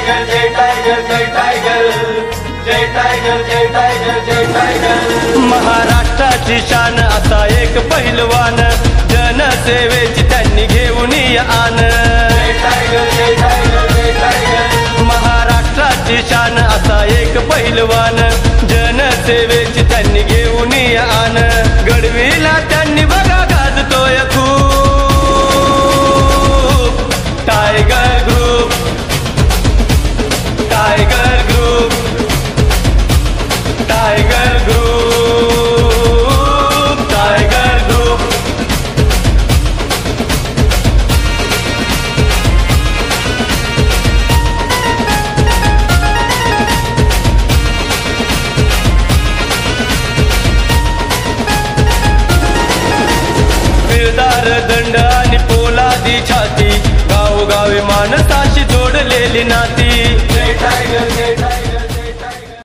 Tiger जय tiger जय tiger जय टाइगर जय टाइगर जय टाइगर। महाराष्ट्राची शान असा एक पहिलवान, जनसेवेची त्यांनी घेऊन आन। जय टाइगर जय टाइगर जय टाइगर। महाराष्ट्राची शान असा एक पहिलवान, जनसेवेची त्यांनी घेऊन आन। गडवीला त्यांनी बघा गाजतोय खूप tiger group, tiger group, tiger group, tiger group. पिळदार दंड आणि पोलादी छाती, गावोगावी माणसाशी जोडलेली नाती।